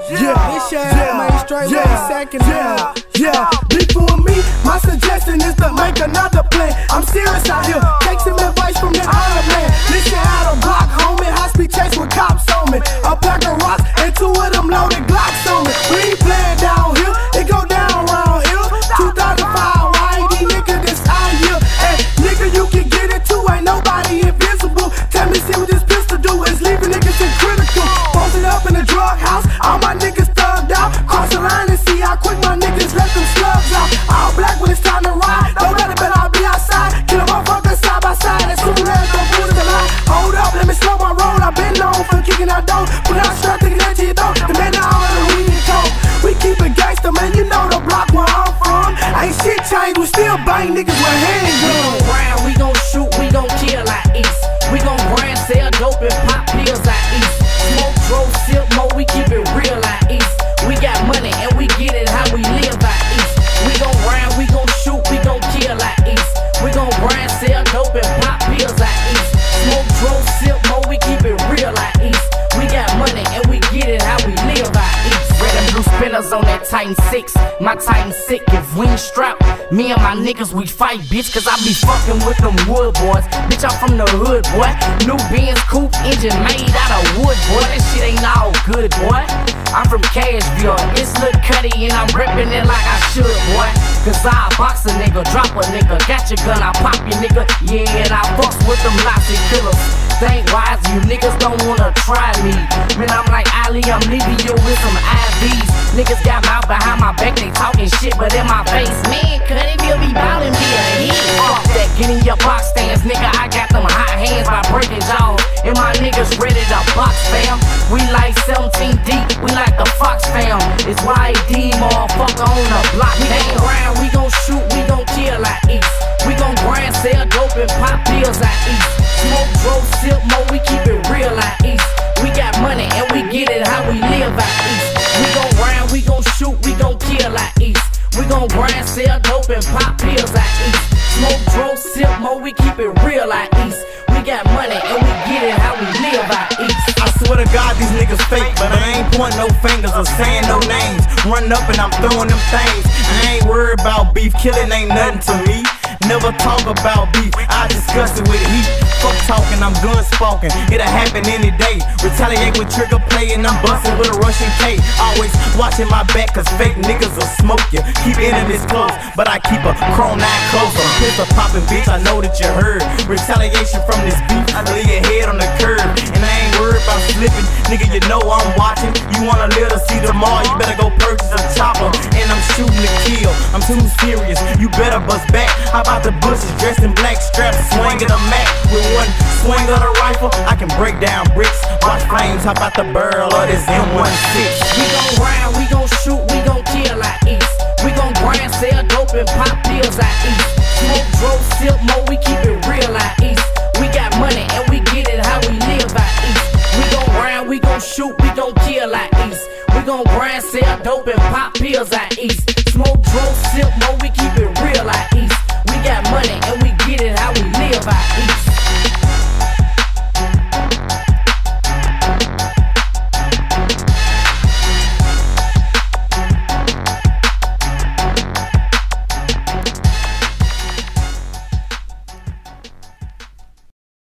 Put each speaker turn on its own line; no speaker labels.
This shit made straight with a second hand.
Beefing with me, my suggestion is to make another plan. I'm serious out here, take some advice from the other man. This shit out of block, homie, high speed chase with cops on me. A pack of rocks and 2 of them loaded Glocks on me. We ain't playing down here, it go down around here. 2005, why ain't these niggas this out here? Hey, nigga, you can get it too, ain't nobody invisible. Tell me, see what this pistol do, is leaving niggas in critical. Posted up in the drug house, all my niggas thugged out. Cross the line and see how quick my niggas let them slugs out. All black when it's time to ride, don't let it, but I'll be outside. Kill a motherfucker side by side, as soon as the boost the line. Hold up, let me slow my roll, I've been known for kicking out doors. Put out strap, thinking that to your throat, the man all of the weed and coke. We keep it gangster, man, you know the block where I'm from. Ain't shit changed, we still bang niggas with handguns.
We gon' grind, we gon' shoot, we gon' kill out east. We gon' grind, sell dope and pop pills out east. Smoke, drove, sip, mo, we keep it real out east. We got money and we get it how we live out east. We gon' grind, we gon' shoot, we gon' kill out east. We gon' grind, sell dope and pop pills out east. Smoke, drove, sip, mo, we keep it real out east. We got money and we get it how we live out east. Red and blue spinners on that Titan 6. My Titan sick, if we ain't strapped, me and my niggas, we fight, bitch, cause I be fucking with them wood boys. Bitch, I'm from the hood, boy. New Benz coupe engine made out of wood, boy. That shit ain't all good, boy. I'm from Cashville, it's Lil Cuddy and I'm reppin' it like I should, boy. Cause I box a nigga, drop a nigga, got your gun, I pop your nigga. Yeah, and I fucks with them Nazi killers. Think wise, you niggas don't wanna try me. Man, I'm like Ali, I'm leaving you with some IVs. Niggas got mouth behind my back, they talking shit, but in my face, man, Cuddy will be ballin' me a hit. Fuck that, get in your box stance, nigga, I got them hot hands by breaking jaws. And my niggas ready to box, fam. We like 17 deep, we like the Fox fam. It's YD, motherfucker, on the block. We gon' grind, we gon' shoot, we gon' kill out east. We gon' grind, sell dope and pop pills out east. Smoke, drove, sip, mo, we keep it real out east. We got money and we get it how we live out east. We gon' grind, we gon' shoot, we gon' kill out east. We gon' grind, sell dope and pop pills out east. Smoke, drove, sip, mo, we keep it real out east. We got money and we get it how we live out east.
I swear to God, these niggas fake, but I ain't pointing no fingers or saying no names. Running up and I'm throwing them things. I ain't worried about beef, killing ain't nothing to me. Never talk about beef, I discuss it with heat. Fuck talking, I'm gun sparking, it'll happen any day. Retaliate with trigger play and I'm busting with a Russian K. Always watching my back cause fake niggas will smoke you. Keep enemies close, but I keep a chrome 9 close. I'm pistol popping, bitch, I know that you heard. Retaliation from this beef, I leave your head on the curb. And I ain't worried about slipping, nigga, you know I'm watching. You wanna live to see tomorrow, you better go purchase a chopper. And I'm shooting to kill, I'm too serious, you better bust back. How about the bushes dressed in black straps, swinging a Mac. With one swing of the rifle, I can break down bricks. Watch flames hop out the barrel of this M16.
We gon' grind, we gon' shoot, we gon' kill out east. We gon' grind, sell dope and pop pills out east. Smoke, drove, sip, mo, we keep it real out east. We got money and we get it how we live out east. We gon' grind, we gon' shoot, we gon' kill out east. We gon' grind, sell dope and pop pills out east. Smoke, drove, sip, mo, we keep